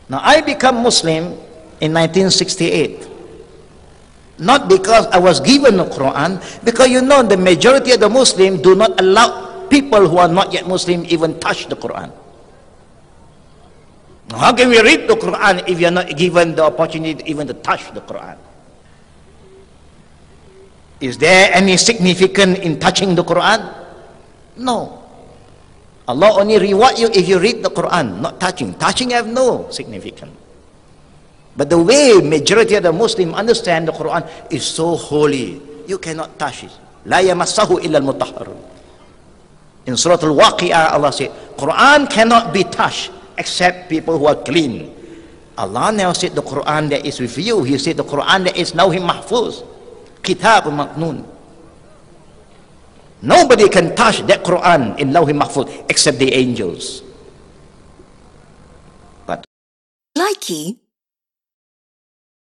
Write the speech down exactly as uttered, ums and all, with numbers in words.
Now, I become Muslim in nineteen sixty-eight. Not because I was given the Quran, because you know the majority of the Muslims do not allow people who are not yet Muslim even touch the Quran. How can we read the Quran if you're not given the opportunity even to touch the Quran? Is there any significance in touching the Quran? No. Allah only reward you if you read the Quran, not touching. Touching have no significance. But the way majority of the Muslims understand the Quran is so holy, you cannot touch it. La yamassahu illa al-mutahharun. In Surah Al-Waqi'ah, Allah said, Quran cannot be touched except people who are clean. Allah now said the Quran that is with you. He said the Quran that is Lawh Mahfuz, Kitab Maknun. Nobody can touch that Quran in Lawh Mahfuz except the angels. But Likey